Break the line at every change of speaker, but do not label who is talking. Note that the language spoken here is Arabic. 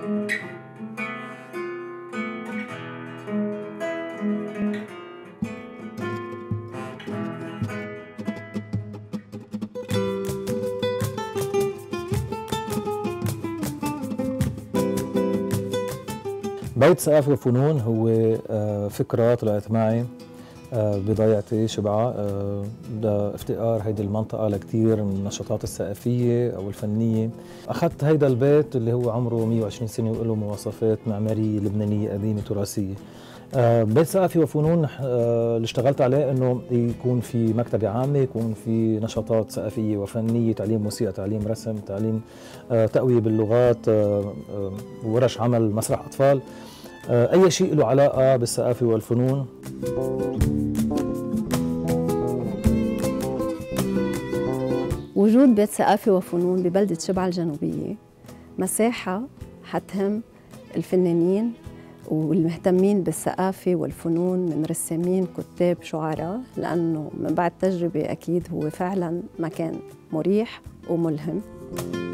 بيت ثقافة وفنون هو فكرة طلعت معي بضيعتي شبعة لافتقار هيدي المنطقة لكتير من النشاطات الثقافية أو الفنية. أخذت هيدا البيت اللي هو عمره 120 سنة وله مواصفات معمارية لبنانية قديمة تراثية. بيت ثقافي وفنون اللي اشتغلت عليه انه يكون في مكتبة عامة، يكون في نشاطات ثقافية وفنية، تعليم موسيقى، تعليم رسم، تعليم تقوية باللغات، ورش عمل، مسرح أطفال، أي شيء له علاقة بالثقافة والفنون.
وجود بيت ثقافي وفنون ببلدة شبعة الجنوبية مساحة حتهم الفنانين والمهتمين بالثقافة والفنون من رسامين، كتاب، شعراء، لأنه من بعد تجربة أكيد هو فعلاً مكان مريح وملهم.